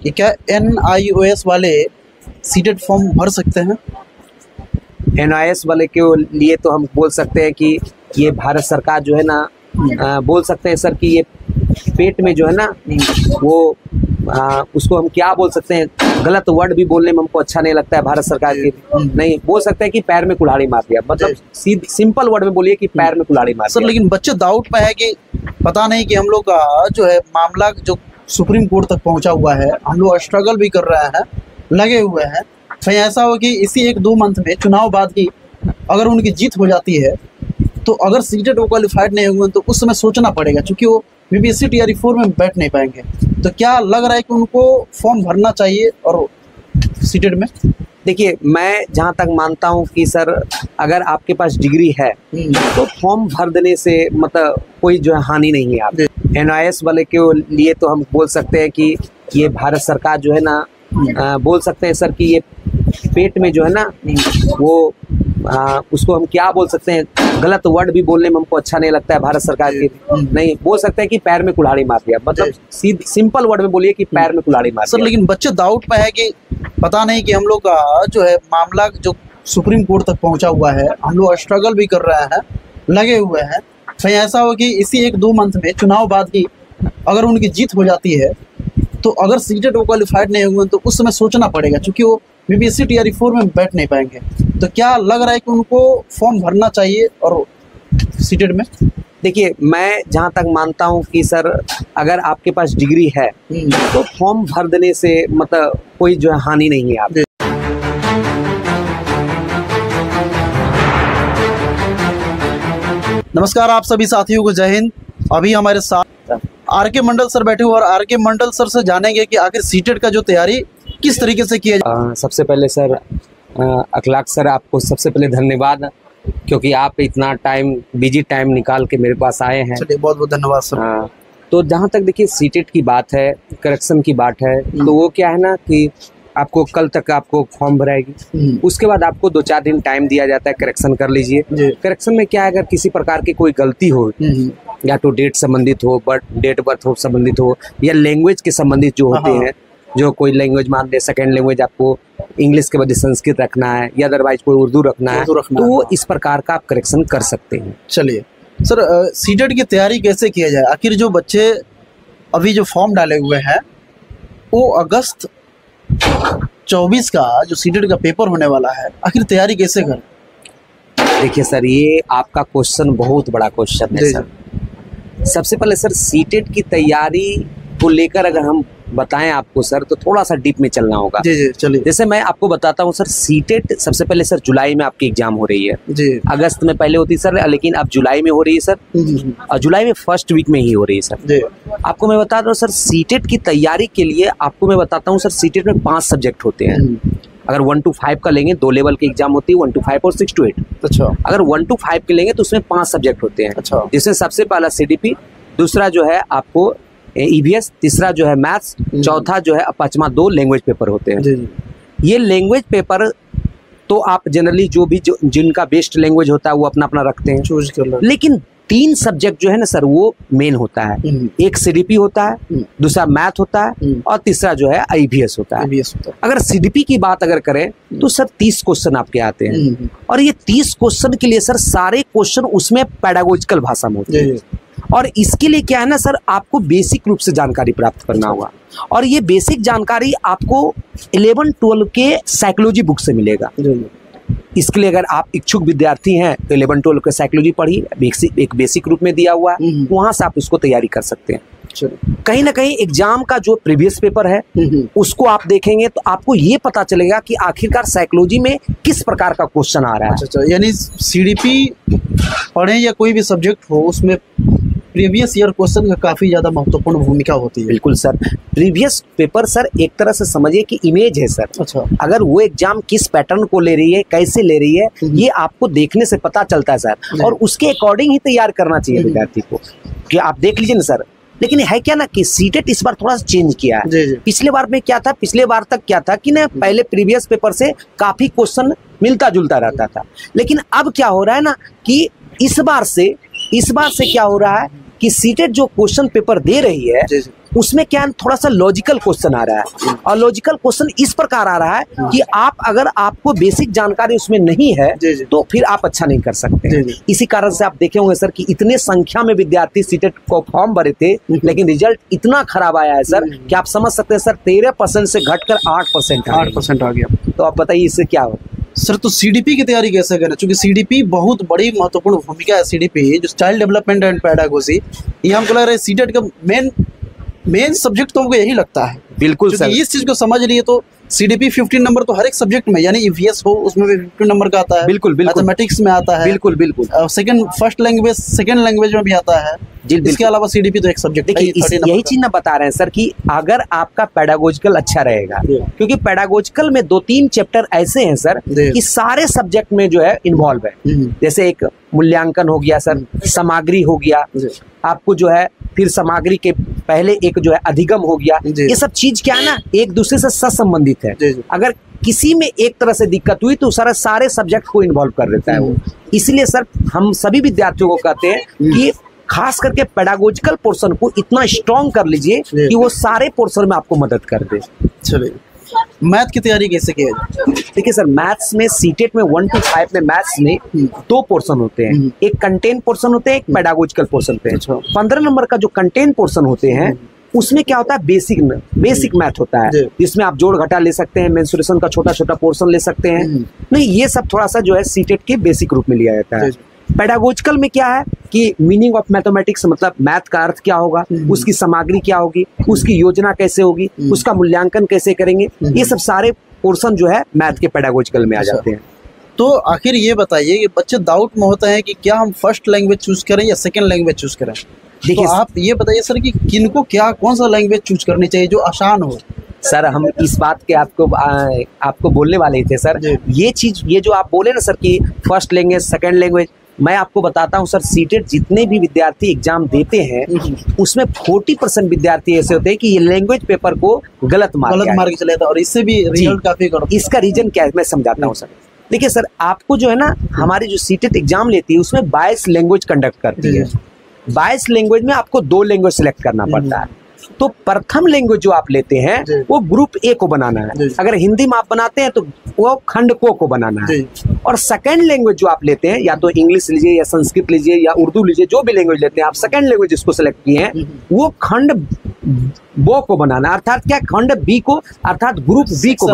ये क्या NIOS वाले सीटेट फॉर्म भर सकते हैं? NIOS वाले के लिए तो हम बोल सकते हैं कि ये भारत सरकार जो है ना बोल सकते हैं सर कि ये पेट में जो है ना वो उसको हम क्या बोल सकते हैं, गलत वर्ड भी बोलने में हमको अच्छा नहीं लगता है भारत सरकार की। नहीं बोल सकते हैं कि पैर में कुल्हाड़ी मार दिया, मतलब सिंपल वर्ड में बोलिए कि पैर में कुल्हाड़ी मार सर। लेकिन बच्चे डाउट में है कि पता नहीं कि हम लोग का जो है मामला जो सुप्रीम कोर्ट तक पहुंचा हुआ है, हम लोग स्ट्रगल भी कर रहे हैं, लगे हुए हैं। कहीं ऐसा हो कि इसी 1-2 मंथ में चुनाव बाद ही अगर उनकी जीत हो जाती है तो अगर सीटेट वो क्वालिफाइड नहीं हुए तो उस समय सोचना पड़ेगा, क्योंकि वो BPSC Tier 4 में बैठ नहीं पाएंगे। तो क्या लग रहा है कि उनको फॉर्म भरना चाहिए और सीटेट में? देखिए, मैं जहाँ तक मानता हूँ कि सर अगर आपके पास डिग्री है तो फॉर्म भर देने से मतलब कोई जो है हानि नहीं है। आप NIOS वाले के लिए तो हम बोल सकते हैं कि ये भारत सरकार जो है ना बोल सकते हैं सर कि ये पेट में जो है ना वो उसको हम क्या बोल सकते हैं, गलत वर्ड भी बोलने में हमको अच्छा नहीं लगता है भारत सरकार की। नहीं बोल सकते हैं कि पैर में कुल्हाड़ी मार दिया, मतलब सिंपल वर्ड में बोलिए कि पैर में कुल्हाड़ी मार दिया। सर लेकिन बच्चे डाउट में है कि पता नहीं कि हम लोग का जो है मामला जो सुप्रीम कोर्ट तक पहुंचा हुआ है, हम लोग स्ट्रगल भी कर रहे हैं, लगे हुए हैं। कहीं ऐसा हो कि इसी 1-2 मंथ में चुनाव बाद ही अगर उनकी जीत हो जाती है तो अगर सीटेट वो क्वालिफाइड नहीं हुए तो उस समय सोचना पड़ेगा, क्योंकि वो BPSC Tier 4 में बैठ नहीं पाएंगे। तो क्या लग रहा है कि उनको फॉर्म भरना चाहिए और सीटेट में? देखिए, मैं जहाँ तक मानता हूँ कि सर अगर आपके पास डिग्री है तो फॉर्म भर देने से मतलब कोई जो है हानि नहीं है। आप नमस्कार, आप सभी साथियों को जय हिंद। अभी हमारे साथ RK मंडल सर बैठे हुए और RK मंडल सर से जानेंगे कि आखिर सीटेट का जो तैयारी किस तरीके से किया जाए। सबसे पहले सर अखलाक सर आपको सबसे पहले धन्यवाद, क्योंकि आप इतना बिजी टाइम निकाल के मेरे पास आए हैं। चलिए, बहुत बहुत धन्यवाद सर। तो जहाँ तक देखिए सीटेट की बात है, करेक्शन की बात है, तो वो क्या है ना कि आपको कल तक आपको फॉर्म भराएगी, उसके बाद आपको 2-4 दिन टाइम दिया जाता है, करेक्शन कर लीजिए। करेक्शन में क्या है, अगर किसी प्रकार की कोई गलती हो या तो डेट संबंधित हो, डेट बर्थ हो संबंधित हो, या लैंग्वेज के संबंधित जो होते हैं, जो कोई लैंग्वेज मान ले, सेकेंड लैंग्वेज आपको इंग्लिश के बजाय संस्कृत रखना है या अदरवाइज कोई उर्दू रखना है, तो वो इस प्रकार का आप करेक्शन कर सकते हैं। चलिए सर, सीटेट की तैयारी कैसे किया जाए? आखिर जो बच्चे अभी जो फॉर्म डाले हुए हैं वो अगस्त 24 का जो सीटेट का पेपर होने वाला है, आखिर तैयारी कैसे करें? देखिए सर, ये आपका क्वेश्चन बहुत बड़ा क्वेश्चन है सर। सबसे पहले सर सीटेट की तैयारी को लेकर अगर हम बताएं आपको सर, तो थोड़ा सा डीप में चलना होगा। जी चलिए। जैसे मैं आपको बताता हूं सर, सीटेट सबसे पहले सर जुलाई में आपकी एग्जाम हो रही है जी। अगस्त में पहले होती सर, लेकिन अब जुलाई में हो रही है सर, और जुलाई में फर्स्ट वीक में ही हो रही है सर जी। आपको मैं बता दूं सर, सीटेट की तैयारी के लिए आपको मैं बताता हूँ सर, सीटेट में 5 सब्जेक्ट होते हैं। अगर 1 to 5 का लेंगे, 2 लेवल की एग्जाम होती है, 1 to 5 और 6 to 8। अच्छा। अगर 1 to 5 के लेंगे तो उसमें 5 सब्जेक्ट होते हैं। अच्छा। जिसमें सबसे पहला CDP, दूसरा जो है आपको EVS, तीसरा जो है मैथ्स, चौथा जो है 5वां 2 लैंग्वेज पेपर होते हैं। जी। ये लैंग्वेज पेपर तो आप जनरली जिनका बेस्ट लैंग्वेज होता है वो अपना अपना रखते हैं, चूज कर लो। लेकिन 3 सब्जेक्ट जो है ना सर वो मेन होता है। एक CDP होता है, दूसरा मैथ होता है, और तीसरा जो है EVS होता है। अगर CDP की बात अगर करें तो सर 30 क्वेश्चन आपके आते हैं, और ये 30 क्वेश्चन के लिए सर सारे क्वेश्चन उसमें पेडागोजिकल भाषा में होते हैं। और इसके लिए क्या है ना सर, आपको बेसिक रूप से जानकारी प्राप्त करना होगा, और ये बेसिक जानकारी आपको 11-12 के साइकोलॉजी बुक से मिलेगा। इसके लिए अगर आप इच्छुक विद्यार्थी हैं तो 11-12 के साइकोलॉजी पढ़िए, एक बेसिक रूप में दिया हुआ है, वहां से आप उसको तैयारी कर सकते हैं। कहीं ना कहीं एग्जाम का जो प्रीवियस पेपर है उसको आप देखेंगे तो आपको ये पता चलेगा कि आखिरकार साइकोलॉजी में किस प्रकार का क्वेश्चन आ रहा है। अच्छा, यानी CDP पढ़ें या कोई भी सब्जेक्ट हो, उसमें प्रीवियस ईयर क्वेश्चन का काफी ज्यादा महत्वपूर्ण भूमिका होती है। बिल्कुल सर, प्रीवियस पेपर सर एक तरह से समझिए कि इमेज है सर। अच्छा। अगर वो एग्जाम किस पैटर्न को ले रही है, कैसे ले रही है, ये आपको देखने से पता चलता है सर, और उसके अकॉर्डिंग ही तैयार करना चाहिए विद्यार्थी को। कि आप देख लीजिए ना सर, लेकिन है क्या ना कि सीटेट इस बार थोड़ा सा चेंज किया है। जी। पिछले बार में क्या था, पिछले बार तक क्या था कि ना पहले प्रीवियस पेपर से काफी क्वेश्चन मिलता जुलता रहता था, लेकिन अब क्या हो रहा है ना कि इस बार से क्या हो रहा है कि सीटेट जो क्वेश्चन पेपर दे रही है उसमें क्या है, थोड़ा सा लॉजिकल क्वेश्चन आ रहा है, और लॉजिकल क्वेश्चन इस प्रकार आ रहा है कि आप अगर आपको बेसिक जानकारी उसमें नहीं है तो फिर आप अच्छा नहीं कर सकते। इसी कारण से आप देखे होंगे सर कि इतने संख्या में विद्यार्थी सीटेट को फॉर्म भरे थे, लेकिन रिजल्ट इतना खराब आया है सर कि आप समझ सकते हैं सर 13% से घटकर 8% आ गया। तो आप बताइए इससे क्या हो सर। तो सीडीपी की तैयारी कैसे करें, क्योंकि सीडीपी बहुत बड़ी महत्वपूर्ण भूमिका है। सीडीपी जो चाइल्ड डेवलपमेंट एंड पेडागोजी, ये हमको लग रहा है सीटेट का मेन सब्जेक्ट तो हमको यही लगता है। बिल्कुल सर, इस चीज को समझ लिए तो सीडीपी 15 नंबर तो हर एक सब्जेक्ट में, यानी ईवीएस हो उसमें भी 15 नंबर का आता है। बिल्कुल मैथमेटिक्स में आता है। बिल्कुल फर्स्ट लैंग्वेज सेकंड लैंग्वेज में भी आता है। इसके अलावा सीडीपी तो एक सब्जेक्ट है। यही चीज ना बता रहे हैं सर कि अगर आपका पेडागोजिकल अच्छा रहेगा, क्योंकि पेडागोजिकल में 2-3 चैप्टर ऐसे हैं सर कि सारे सब्जेक्ट में जो है इन्वॉल्व है। जैसे एक मूल्यांकन हो गया सर, सामग्री हो गया, आपको जो है फिर सामग्री के पहले एक जो है अधिगम हो गया। ये सब चीज क्या है ना, एक दूसरे से संबंधित है। अगर किसी में एक तरह से दिक्कत हुई तो सारे सब्जेक्ट को इन्वॉल्व कर देता है वो। इसलिए सर हम सभी विद्यार्थियों को कहते हैं कि खास करके पेडागोजिकल पोर्शन को इतना स्ट्रॉन्ग कर लीजिए कि वो सारे पोर्शन में आपको मदद कर दे। चलिए, मैथ की तैयारी कैसे की है? देखिए सर, मैथ्स में सीटेट में 1 to 5 में मैथ्स में 2 पोर्शन होते हैं, एक कंटेंट पोर्शन होते हैं, एक पेडागोजिकल पोर्शन होते हैं। 15 नंबर का जो कंटेंट पोर्शन होते हैं उसमें क्या होता है, बेसिक मैथ होता है, जिसमें आप जोड़ घटा ले सकते हैं, मेंसुरेशन का छोटा पोर्शन ले सकते हैं। नहीं, ये सब थोड़ा सा जो है सीटेट के बेसिक रूप में लिया जाता है। पेडागोजिकल में क्या है कि मीनिंग ऑफ मैथमेटिक्स, मतलब मैथ का अर्थ क्या होगा, उसकी सामग्री क्या होगी, उसकी योजना कैसे होगी, उसका मूल्यांकन कैसे करेंगे, ये सब सारे पोर्शन जो है मैथ के पेडागोजिकल में आ जाते हैं। तो आखिर ये बताइए कि बच्चे डाउट में होता है कि क्या हम फर्स्ट लैंग्वेज चूज करें या सेकंड लैंग्वेज चूज करें। देखिए, तो आप ये बताइए सर कि किनको कौन सा लैंग्वेज चूज करनी चाहिए जो आसान हो। सर हम इस बात के आपको बोलने वाले थे सर। ये जो आप बोले ना सर कि फर्स्ट लैंग्वेज सेकंड लैंग्वेज, मैं आपको बताता हूं सर, सीटेट जितने भी विद्यार्थी एग्जाम देते हैं उसमें 40% विद्यार्थी ऐसे होते हैं कि ये लैंग्वेज पेपर को गलत मार के चले जाता है, और इससे भी रिजल्ट काफी गड़बड़। इसका रीजन क्या है मैं समझाता हूँ सर। देखिए सर, आपको जो है ना, हमारी जो सीटेट एग्जाम लेती है उसमें 22 लैंग्वेज कंडक्ट करती है। 22 लैंग्वेज में आपको 2 लैंग्वेज सेलेक्ट करना पड़ता है। तो प्रथम लैंग्वेज जो आप लेते हैं वो ग्रुप ए को बनाना है। अगर हिंदी में आप बनाते हैं तो वो खंड को बनाना है। और सेकंड लैंग्वेज जो आप लेते हैं, या तो इंग्लिश लीजिए या संस्कृत लीजिए या उर्दू लीजिए, जो भी लैंग्वेज लेते हैं आप, सेकंड लैंग्वेज जिसको सेलेक्ट किए हैं वो खंड बो को बनाना, अर्थात क्या, खंड बी को, अर्थात ग्रुप बी को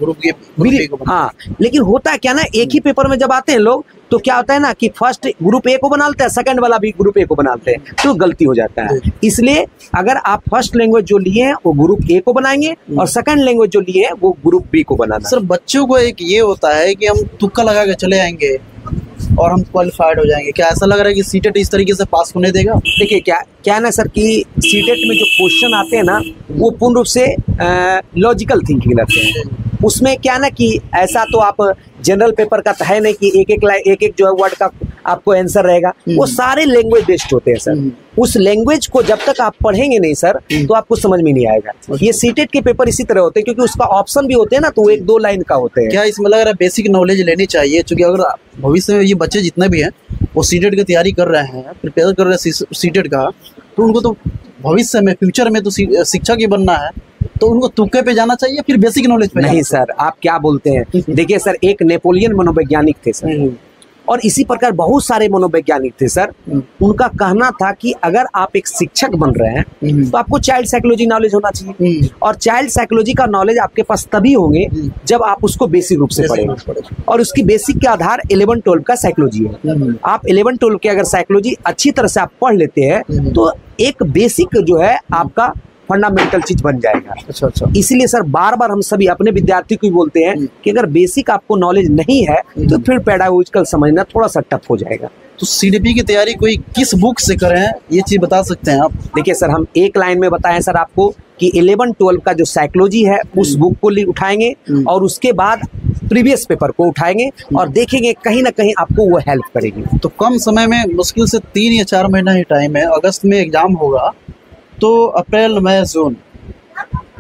बनाना। हाँ, लेकिन होता है क्या ना, एक ही पेपर में जब आते हैं लोग तो क्या होता है ना कि फर्स्ट ग्रुप ए को बनाते हैं, सेकंड वाला भी ग्रुप ए को बनाते हैं, तो गलती हो जाता है। इसलिए अगर आप फर्स्ट लैंग्वेज जो लिए हैं वो ग्रुप ए को बनाएंगे और सेकंड लैंग्वेज जो लिए हैं वो ग्रुप बी को बनाना। सर बच्चों को एक ये होता है कि हम तुक्का लगा के चले आएंगे और हम क्वालिफाइड हो जाएंगे, क्या ऐसा लग रहा है कि सीटेट इस तरीके से पास होने देगा? देखिए क्या ना सर कि सीटेट में जो क्वेश्चन आते हैं ना वो पूर्ण रूप से लॉजिकल थिंकिंग रहते हैं। उसमें क्या ना कि ऐसा तो आप जनरल पेपर का है नहीं कि एक जो है वर्ड का आपको आंसर रहेगा, वो सारे लैंग्वेज बेस्ड होते हैं सर। उस लैंग्वेज को जब तक आप पढ़ेंगे नहीं सर तो आपको समझ में नहीं आएगा। ये सीटेट के पेपर इसी तरह होते हैं क्योंकि उसका ऑप्शन भी होते हैं ना, तो 1-2 लाइन का होते हैं। क्या इसमें लग रहा है बेसिक नॉलेज लेनी चाहिए? क्योंकि अगर भविष्य में ये बच्चे जितने भी हैं वो सीटेट की तैयारी कर रहे हैं, प्रिपेयर कर रहे हैं सीटेट का, तो उनको तो भविष्य में, फ्यूचर में तो शिक्षक ही बनना है, तो उनको तुक्के पे जाना चाहिए फिर बेसिक नॉलेज पे? नहीं सर, आप क्या बोलते हैं। देखिए सर, एक नेपोलियन मनोवैज्ञानिक थे सर, और इसी प्रकार बहुत सारे मनोवैज्ञानिक थे सर। उनका कहना था कि अगर आप एक शिक्षक बन रहे हैं तो आपको चाइल्ड साइकोलॉजी नॉलेज होना चाहिए, और चाइल्ड साइकोलॉजी का नॉलेज आपके पास तभी होंगे जब आप उसको बेसिक रूप से पढ़ेंगे। और उसकी बेसिक के आधार 11-12 का साइकोलॉजी है। आप 11-12 के अगर साइकोलॉजी अच्छी तरह से आप पढ़ लेते हैं तो एक बेसिक जो है आपका फंडामेंटल चीज बन जाएगा। अच्छा। इसीलिए सर बार बार हम सभी अपने विद्यार्थी को बोलते हैं कि अगर बेसिक आपको नॉलेज नहीं है तो फिर पेडागोजिकल समझना थोड़ा सा टफ हो जाएगा। तो सीडीपी की तैयारी कोई किस बुक से करें, ये चीज बता सकते हैं आप? देखिए सर, हम एक लाइन में बताएं सर आपको कि 11-12 का जो साइकोलॉजी है उस बुक को उठाएंगे और उसके बाद प्रीवियस पेपर को उठाएंगे और देखेंगे कहीं ना कहीं आपको वो हेल्प करेगी। तो कम समय में, मुश्किल से 3 या 4 महीना ही टाइम है, अगस्त में एग्जाम होगा, तो अप्रैल, मई, जून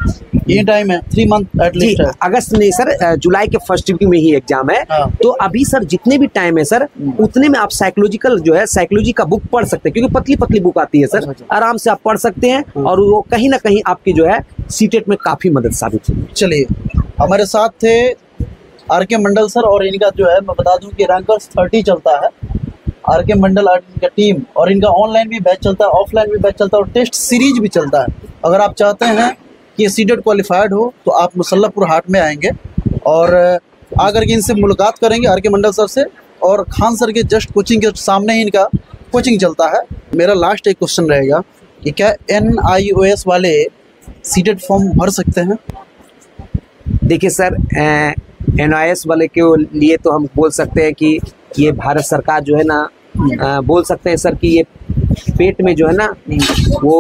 ये टाइम है 3 मंथ एटलीस्ट है। अगस्त नहीं सर, जुलाई के फर्स्ट वीक में ही एग्जाम है। हाँ। तो अभी सर जितने भी टाइम है सर उतने में आप साइकोलॉजिकल जो है साइकोलॉजी का बुक पढ़ सकते हैं, क्योंकि पतली पतली बुक आती है सर, आराम से आप पढ़ सकते हैं और वो कहीं ना कहीं आपकी जो है सीटेट में काफी मदद साबित होगी। चलिए, हमारे साथ थे आर.के. मंडल सर, और इनका जो है मैं बता दूं कि रैंकर्स 30 चलता है, आर.के. मंडल और इनका टीम, और इनका ऑनलाइन भी बैच चलता है, ऑफलाइन भी बैच चलता है और टेस्ट सीरीज भी चलता है। अगर आप चाहते हैं कि सीटेट क्वालिफाइड हो तो आप मुसल्लमपुर हाट में आएंगे और आकर के इनसे मुलाकात करेंगे आर.के. मंडल सर से, और खान सर के जस्ट कोचिंग के सामने ही इनका कोचिंग चलता है। मेरा लास्ट एक क्वेश्चन रहेगा कि क्या NIOS वाले सीटेट फॉर्म भर सकते हैं? देखिए सर, NIOS वाले के लिए तो हम बोल सकते हैं कि ये भारत सरकार जो है ना, बोल सकते हैं सर कि ये पेट में जो है ना वो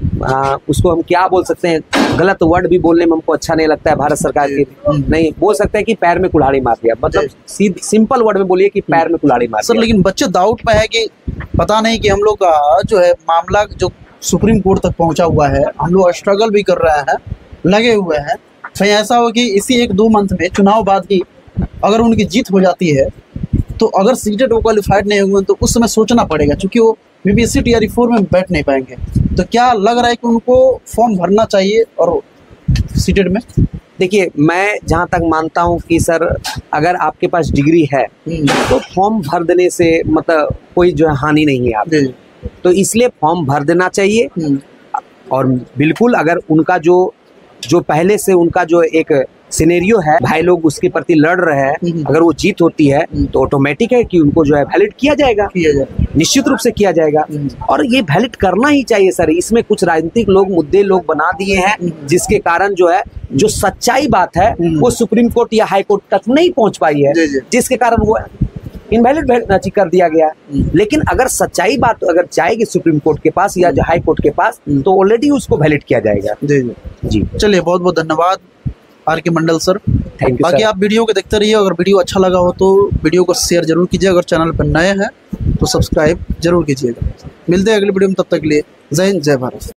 उसको हम क्या बोल सकते हैं, गलत वर्ड भी बोलने में हमको अच्छा नहीं लगता है भारत सरकार के, नहीं बोल सकते हैं कि पैर में कुल्हाड़ी मार दिया, मतलब सिंपल वर्ड में बोलिए कि पैर में कुल्हाड़ी मार दिया। सर लेकिन बच्चे डाउट में है कि पता नहीं कि हम लोग का जो है मामला जो सुप्रीम कोर्ट तक पहुंचा हुआ है, हम लोग स्ट्रगल भी कर रहे हैं, लगे हुए हैं। कहीं ऐसा हो कि इसी 1-2 मंथ में चुनाव बाद की अगर उनकी जीत हो जाती है तो अगर सीटेट वो क्वालिफाइड नहीं होंगे तो उस समय सोचना पड़ेगा, क्योंकि वो BPSC TRE 4 में बैठ नहीं पाएंगे। तो क्या लग रहा है कि उनको फॉर्म भरना चाहिए और सीटेट में? देखिए, मैं जहाँ तक मानता हूँ कि सर अगर आपके पास डिग्री है तो फॉर्म भर देने से मतलब कोई जो है हानि नहीं है आपकी, तो इसलिए फॉर्म भर देना चाहिए। और बिल्कुल अगर उनका जो पहले से उनका जो एक सिनेरियो है, भाई लोग उसके प्रति लड़ रहे हैं, अगर वो जीत होती है तो ऑटोमेटिक है कि उनको जो है वैलिड किया जाएगा, निश्चित रूप से किया जाएगा। और ये वैलिड करना ही चाहिए सर। इसमें कुछ राजनीतिक लोग मुद्दे लोग बना दिए हैं जिसके कारण जो है जो सच्चाई बात है वो सुप्रीम कोर्ट या हाई कोर्ट तक नहीं पहुंच पाई है, जिसके कारण वो इनवैलिड कर दिया गया। लेकिन अगर सच्चाई बात अगर जाएगी सुप्रीम कोर्ट के पास या हाई कोर्ट के पास तो ऑलरेडी उसको वैलिड किया जाएगा। जी चलिए, बहुत बहुत धन्यवाद R K. Mandal sir. Thank you. बाकी आप वीडियो को देखते रहिए, अगर वीडियो अच्छा लगा हो तो वीडियो को शेयर जरूर कीजिए, अगर चैनल पर नए हैं तो सब्सक्राइब जरूर कीजिएगा। मिलते हैं अगले वीडियो में, तब तक के लिए जय हिंद, जय भारत।